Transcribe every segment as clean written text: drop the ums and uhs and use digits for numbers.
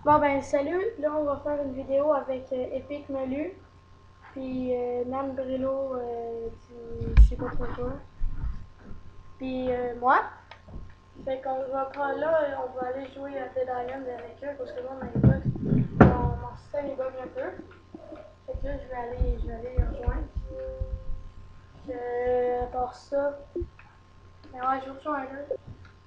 Bon ben salut, là on va faire une vidéo avec Epic Melu, puis Nan Brillo du je sais pas trop quoi, puis moi. Fait qu'on va prendre là, on va aller jouer à Dead Island avec eux parce que moi mon système il bug un peu. Fait que là je vais aller les rejoindre. À part ça, mais ouais je rejoins un jeu.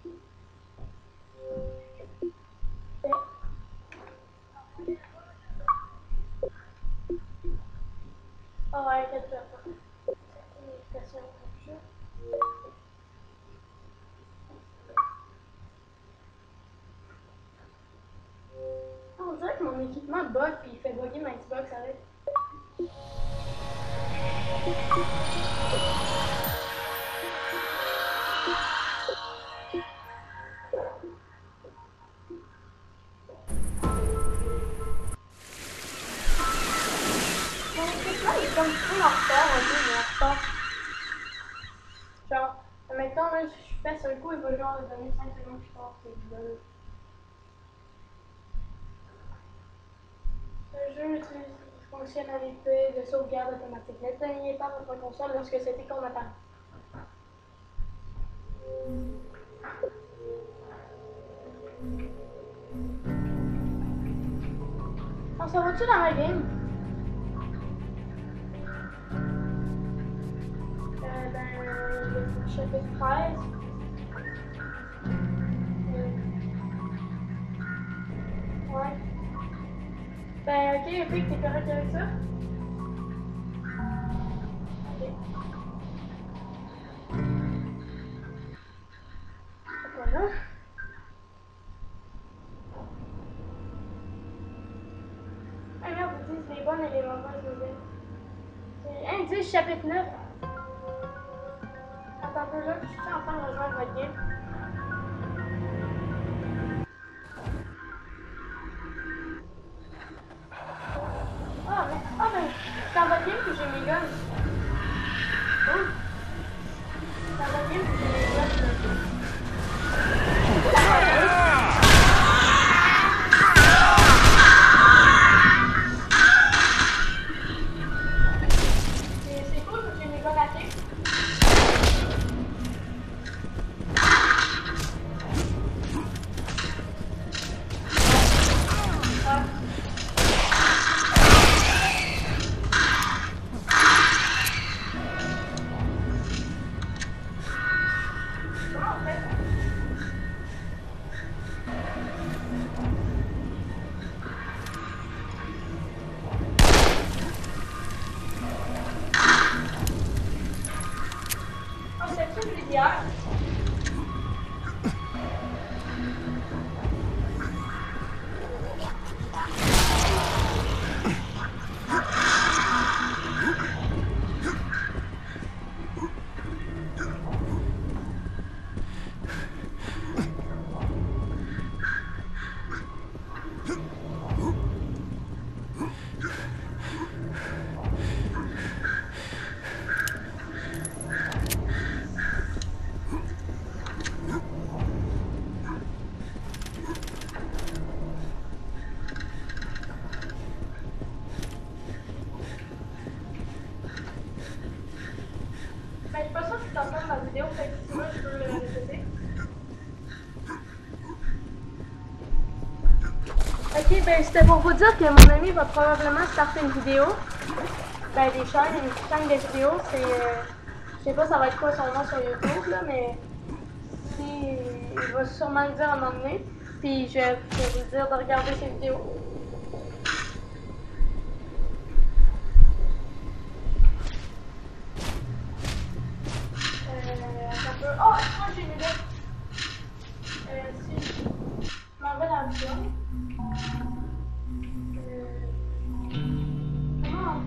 Ah ouais, inquiète-toi pas. C'est une notification du jeu. Ah, on dirait que mon équipement bug puis il fait bugger ma Xbox avec. Mon équipement il est comme trop en retard un peu, mais en retard. Genre, maintenant là, je fais un coup, il va genre donner 5 secondes plus tard, c'est bizarre. Le jeu utilise une fonctionnalité de sauvegarde automatique. N'éteignez pas votre console lorsque cet icône apparaît. On s'en va-tu dans la game? Le chapitre 13. Ouais. Ben, ok, Epic, t'es correct avec ça? Ok. Voilà. Ah merde, ils disent les bonnes et les mauvaises nouvelles. Indice chapitre 9. Attends un peu là, je suis en train de rejoindre votre game. Mais c'est dans votre game que j'ai mes guns. Oh, c'est dans votre game que j'ai mes guns. C'est cool que j'ai mes guns à pied. Comment on fait? Oh, c'est celui d'hier. Ben, je suis pas sûre que tu t'entends ma vidéo, fait que si tu veux, je peux le répéter. Ok, ben c'était pour vous dire que mon ami va probablement starter une vidéo. Ben, une chaîne de vidéos, c'est. Je sais pas ça va être quoi son nom sur YouTube, là, mais. Si, il va sûrement le dire à un moment donné. Puis je vais vous dire de regarder ses vidéos. Ça peut. Oh, moi j'ai une idée. Si je m'en vais dans le film. Comment?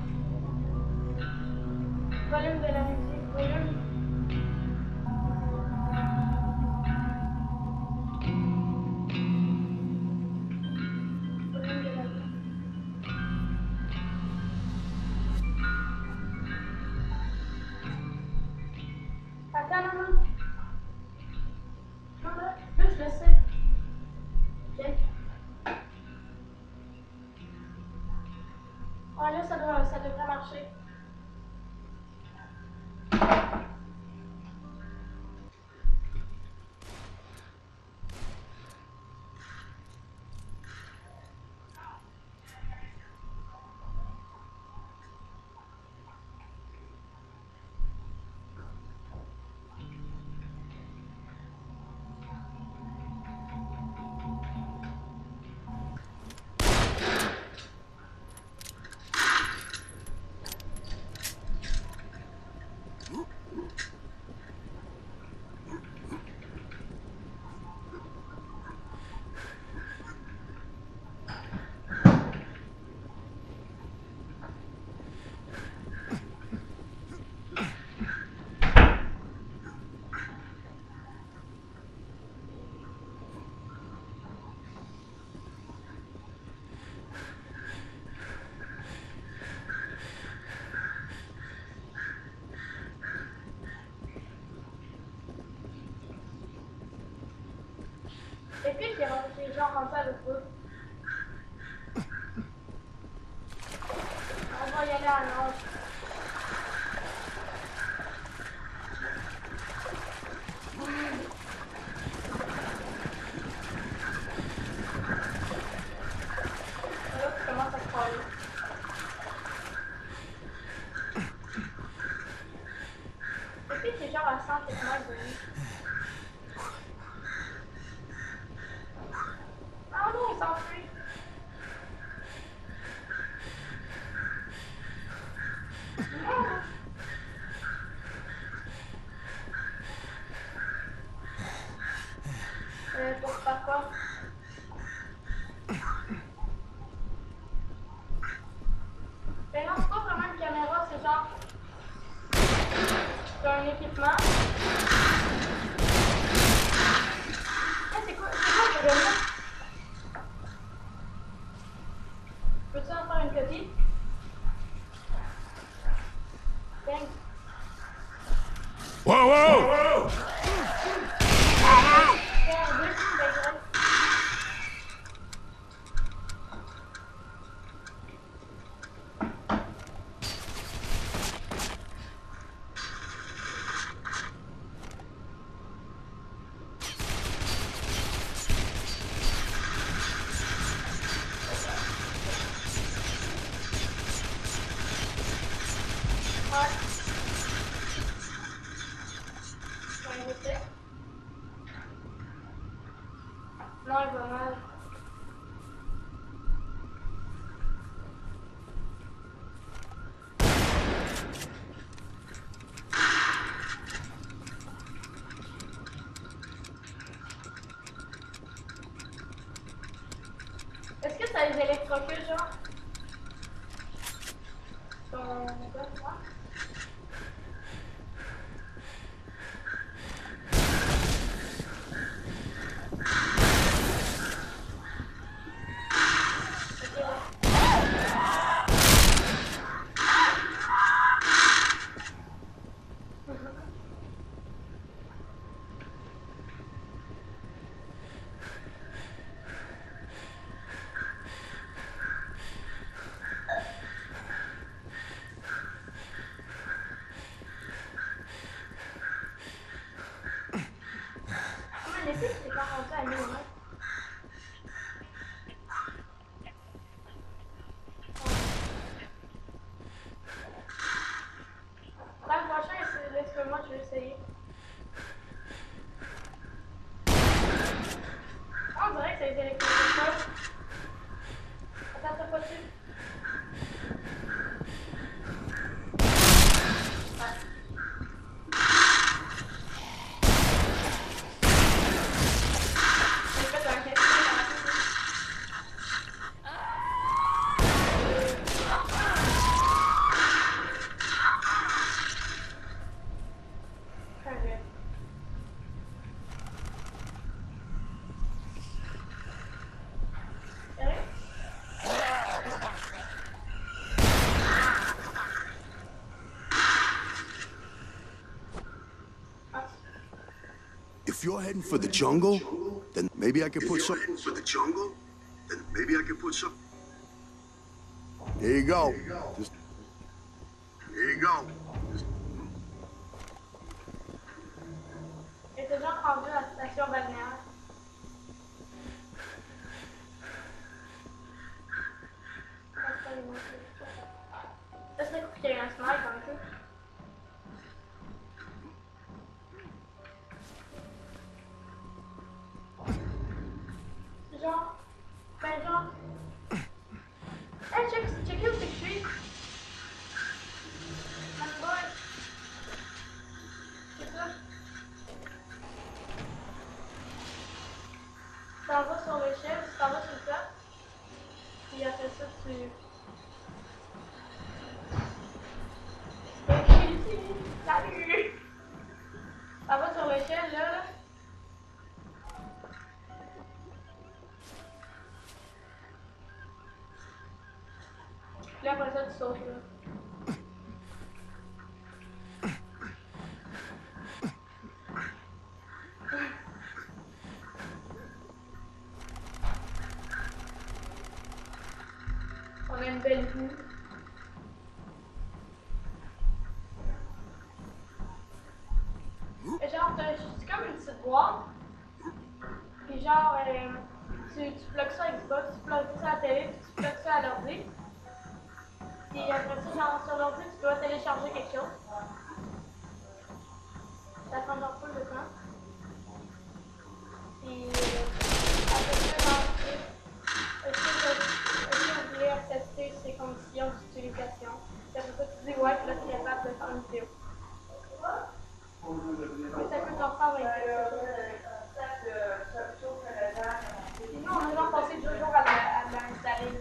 Volume de la musique, volume. Volume de la musique. Attends, non, non. Non, là, je le sais. Ok. Ah, là, ça devrait marcher. Et puis, j'ai genre rentré avec vous. On va y aller à l'ange. Là, tu commences à craler. Et puis, c'est genre à 100 km de lui. Ah non, il s'enfuit. Pour faire quoi? Mais non, c'est pas vraiment une caméra, c'est genre... C'est un équipement. Ah, c'est quoi le remote? Peux-tu en faire une copie? Thanks. Whoa, whoa! Non, il va mal. Est-ce que ça les électrocute, genre? Ton gars, moi? L'épée, c'est pas rentré à 1000 mètres. Dans le prochain, laisse-moi, je vais essayer. On dirait que ça a été électrocuté. Attends, t'as pas dessus. If you're heading for the jungle, then maybe I could put some... For the jungle, then maybe I could put some... Here you go. Just... Here you go. Et t'es déjà rendu à la station balnéaire. Ça serait cool qu'il y ait un smile dans le jeu. Genre, ben genre... Hey, check où c'est que je suis. Man boy. C'est ça. Tu t'en vas sur l'échelle, tu t'en vas sur le top. Puis après ça, tu... Salut! Ça va sur l'échelle, là? Puis après ça, tu sautes, là. On a une belle vue. Et genre, c'est comme une petite boîte. Puis genre, tu plugues ça à Xbox, tu plugues ça à la télé, puis tu plugues ça à l'ordi. Puis après ça, genre, sur l'ordi, tu dois télécharger quelque chose. Ça prend genre peu de temps. Puis après ça, genre, est-ce que vous voulez accepter ces conditions d'utilisation? Puis après ça, tu dis ouais, puis là, tu es capable de faire une vidéo. Mais ça coûte encore 20 sinon, on a genre passé 2 jours à l'installer.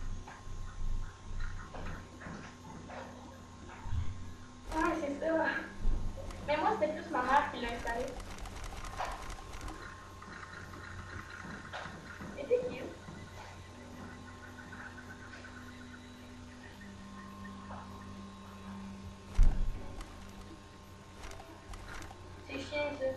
Ouais, c'est ça. Mais moi, c'était plus ma mère qui l'a installé. Et c'est cute. C'est chiant, ça.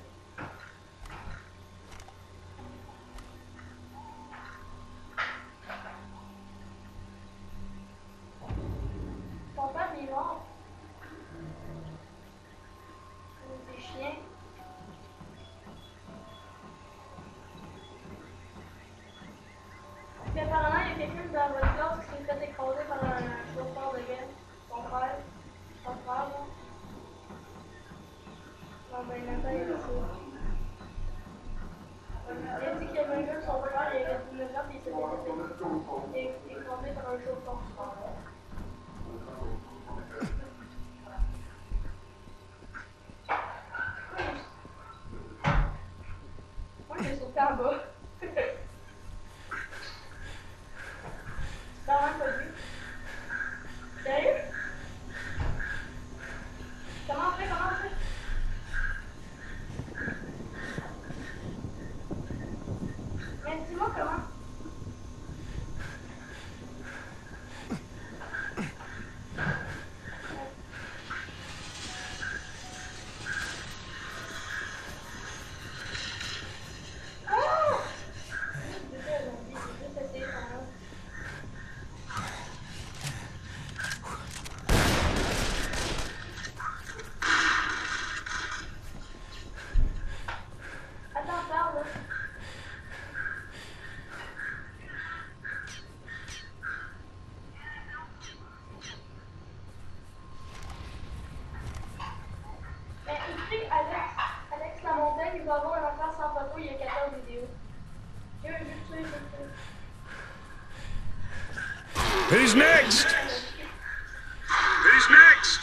Ton père, il est mort. C'est chiant. Puis apparemment, il y a quelqu'un dans votre classe qui s'est fait écraser par un chauffeur de gueule. Ton frère. Ton frère, là. Non, ben, Nathan, il est ça. Il a dit qu'il y avait un gars, son frère, il avait 19 ans, puis il s'est fait écraser par un chauffeur. Moi, j'ai sauté en bas. T'as vraiment pas vu? Sérieux? Comment on fait? Mais dis-moi comment. Attends, parle là. Mais écoutez, Alex Lamontagne, il va avoir un affaire sans photo, il y a 14 vidéos. Je veux juste tuer Who's next? Who's next?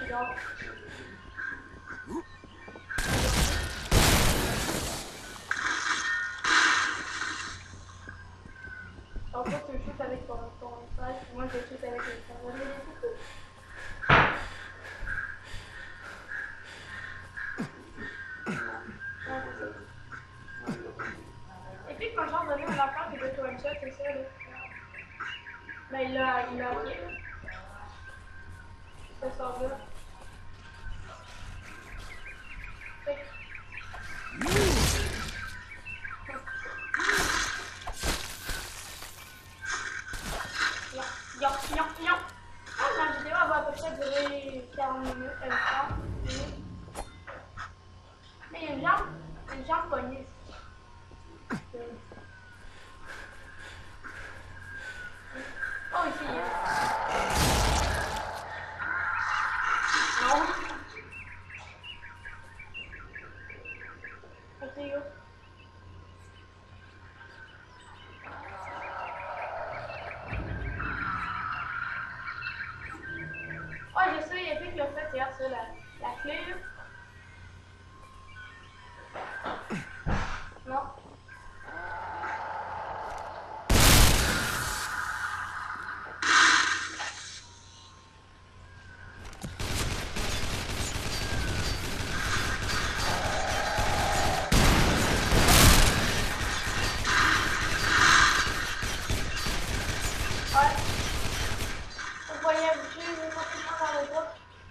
genre. En fait, tu shootes avec ton stage, moi je shoot avec le serveur. Et puis quand j'ai donné un encore qui veut tout one shot, c'est ça là. Ben il l'a ok. Ce sort-là. La vidéo va à peu près durer 40 minutes, 30 minutes. Mais il y a une jambe poignée. Oh, ici, il y a. Non. Ok, go. Oh, je sais, il y a plus que le fait, regarde ça, la clé, là. Non. Ouais. Vous voyez, je vais complètement dans le groupe.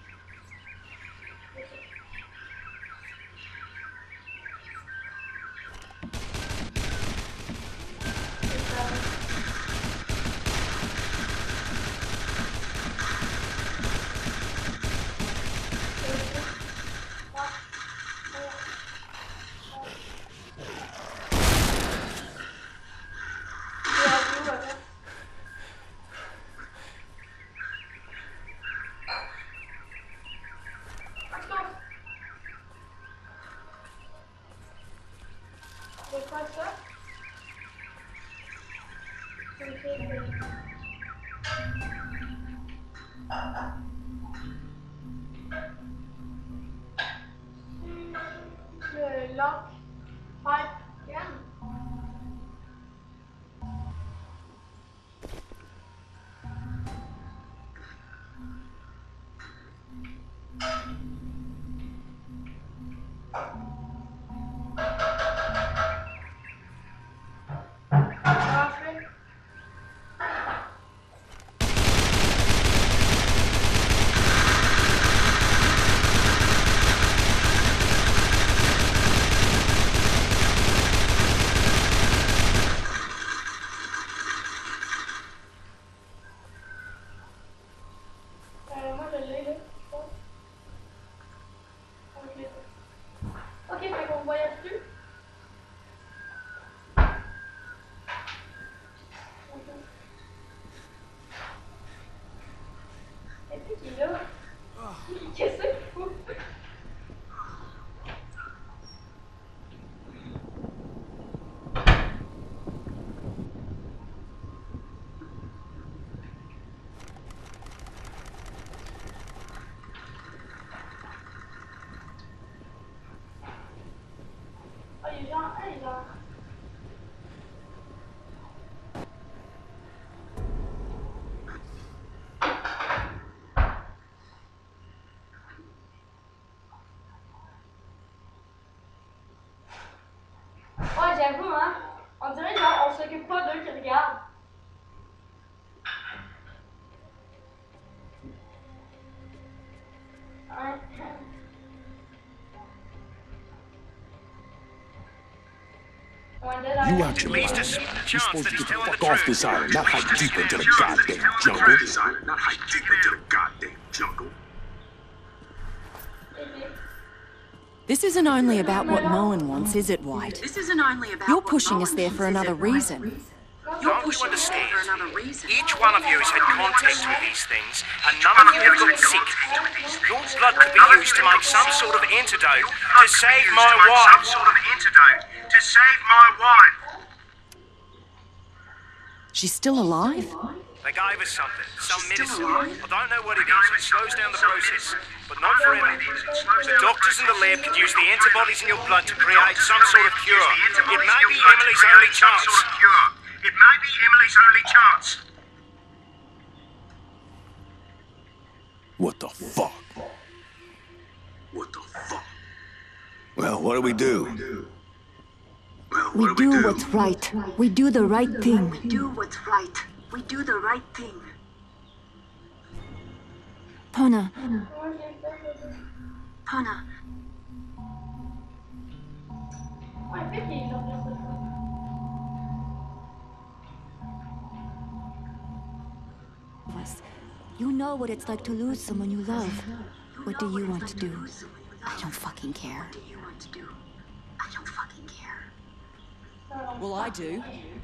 C'est quoi ça? Le lock pipe gun. Moi je l'ai là. Ok, fait qu'on voyage plus. Et puis qui est là? Qu'est-ce qu'il fout? Oh, les gens, les gens. Ouais, j'avoue, hein. On dirait genre, on s'occupe pas d'eux qui regardent. Ouais. You actually, you're supposed to get the fuck off this island, not hike deep into the goddamn jungle. This isn't only about what Moen wants, is it, White? You're pushing us there for another reason. Don't you understand? Each one of you has had contact with these things, and none of you have got sick. Your blood could be used to make some sort of antidote to save my wife. She's still alive? They gave us something, some medicine. I don't know what it is. It slows down the process, but not for Emily. The doctors in the lab could use the antibodies in your blood to create some sort of cure. It may be Emily's only chance. It may be Emily's only chance. What the fuck? What the fuck? Well, what do we do? We do what's right. We do the right thing. We do what's right. We do the right thing. Pona, Pona, Ouais, fait qu'ils l'ont bien fait. you know what it's like to lose someone you love. What do you want to do? I don't fucking care. what do you want to do? I don't fucking care. Well, I do.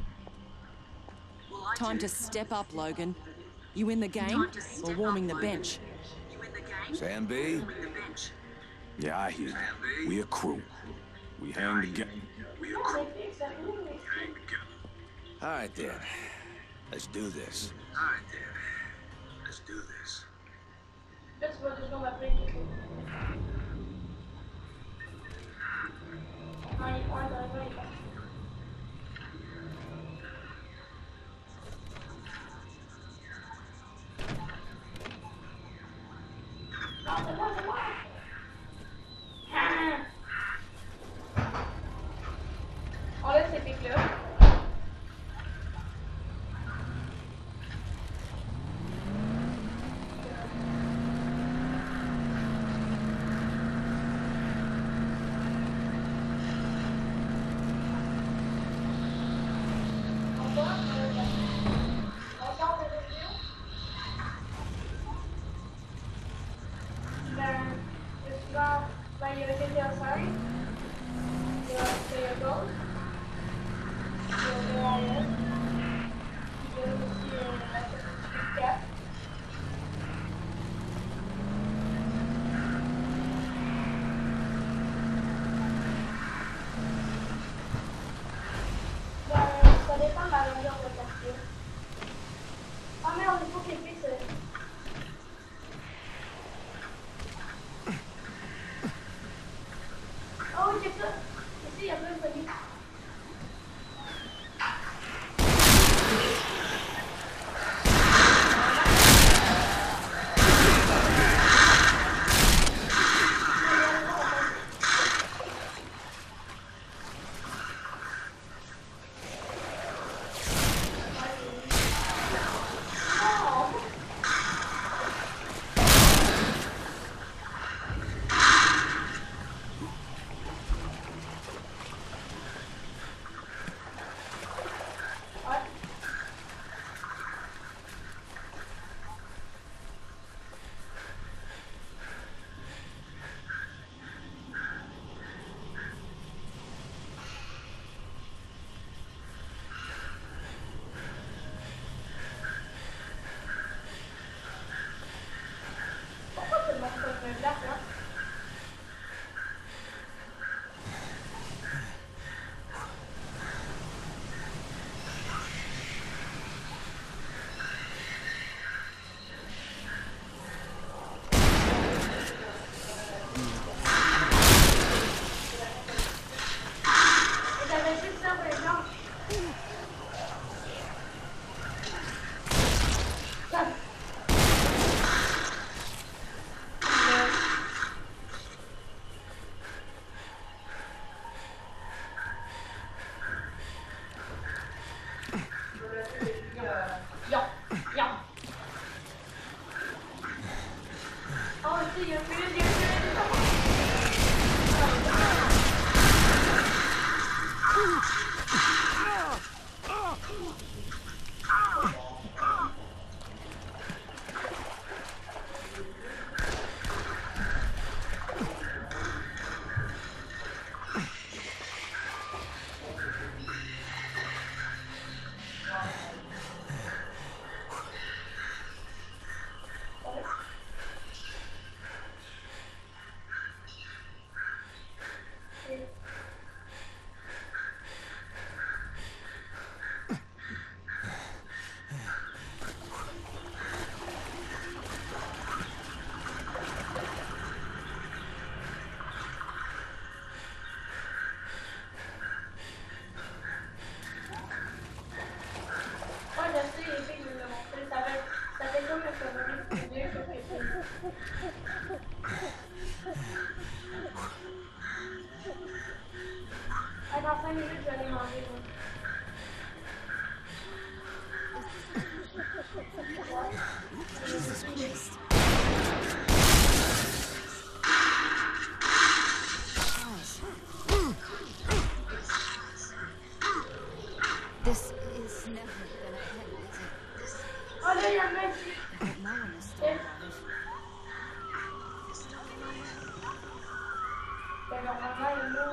Time to step up, Logan. You in the game or warming the bench? You in the game? Sam B? The bench. Yeah, I hear you. We a crew. We hang together. All right, then. Let's do this. Let's do this. Là, tu vas toujours m'appeler. Non, il est pas intéressant, il est pas. Non, c'est moi, c'est moi! Ah! On laisse ces pics-là. Epic me l'a montré. Ça fait comme le favori de Dieu, sauf que c'est... Ah, dans 5 minutes, je vais aller manger. Moi. Jesus Christ. This is never gonna end, is it? Oh là, il y en a ici. But no one is still alive. Ben, normalement, il y en a.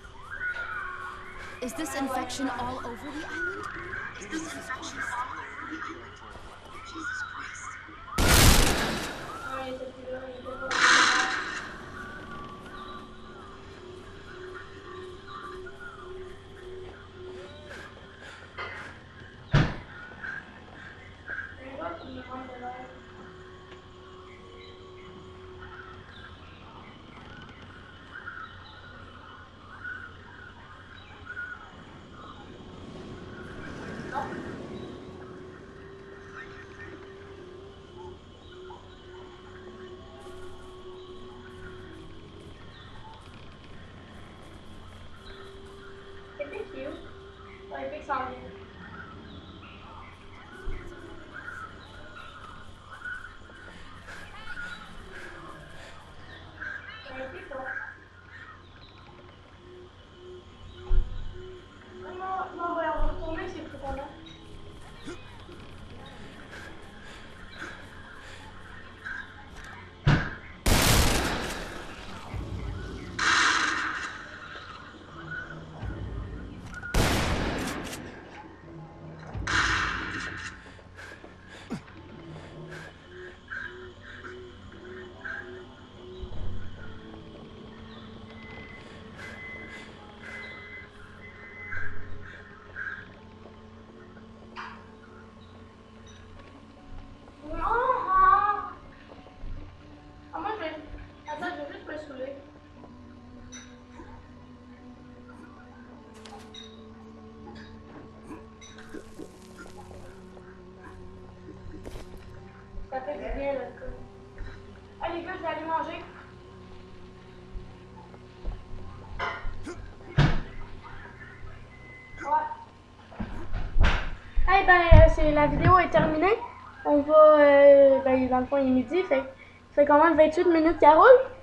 Is this infection all over the island? Is this infection all over the island? Jesus Christ. Ah, il était plus là, il était pas là. Un gars qui me manque de l'air. C'était cute. Ouais, Epic s'en vient. Ouais, Epic, ouais. Non, non, ouais, on va retourner, c'est plus qu'on a. Ah, moi, je vais... Attends, je vais juste me saouler. Ça fait du bien, là, le coup. Ah, les gars, je vais aller manger. Ouais. Eh ben, la vidéo est terminée. On va, ben, dans le fond, il est midi, fait quand même 28 minutes qu'elle roule.